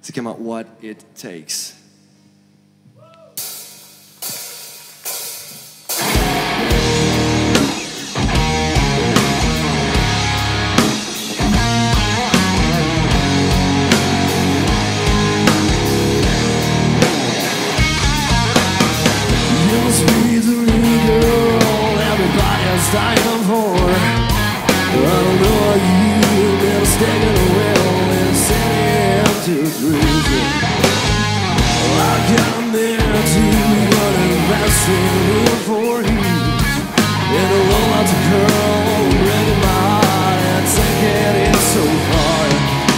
Så kan man What It Takes. Dying for I don't know what you've been sticking a will and sending to prison. I got there to run and wrestling for years. And a roll out to curl, breaking my heart and taking it so far.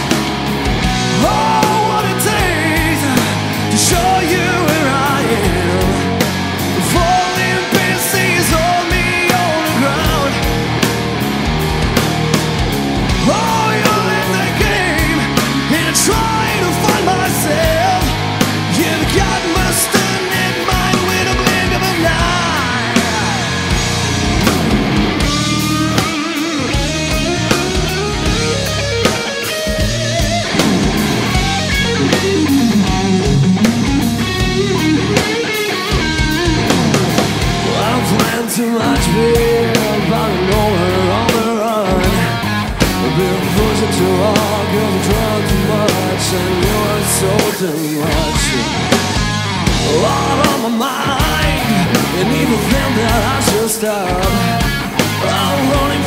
Oh, what it takes to show you where I am. Falling pieces on me. Oh, you're in the game, and trying to find myself. You've got my stunning mind with a blink of an eye. Well, I'm playing too much beer, about to know her on the run. I've been pushing too hard, cause I drunk too much, and you're so too much. A lot on my mind, and even think that I should stop. I'm running